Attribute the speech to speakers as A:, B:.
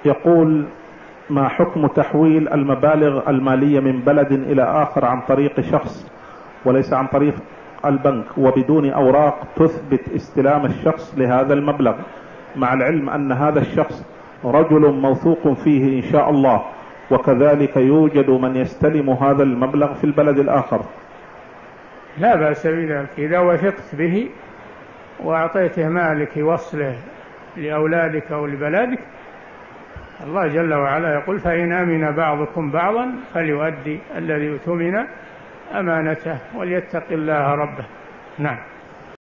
A: يقول: ما حكم تحويل المبالغ المالية من بلد إلى آخر عن طريق شخص وليس عن طريق البنك وبدون أوراق تثبت استلام الشخص لهذا المبلغ، مع العلم أن هذا الشخص رجل موثوق فيه إن شاء الله، وكذلك يوجد من يستلم هذا المبلغ في البلد الآخر؟
B: لا بأس بذلك إذا وثقت به وأعطيته مالك يوصله لأولادك أو لبلدك. الله جل وعلا يقول: فإن أمن بعضكم بعضا فليؤدي الذي اؤتمن أمانته وليتق الله ربه. نعم.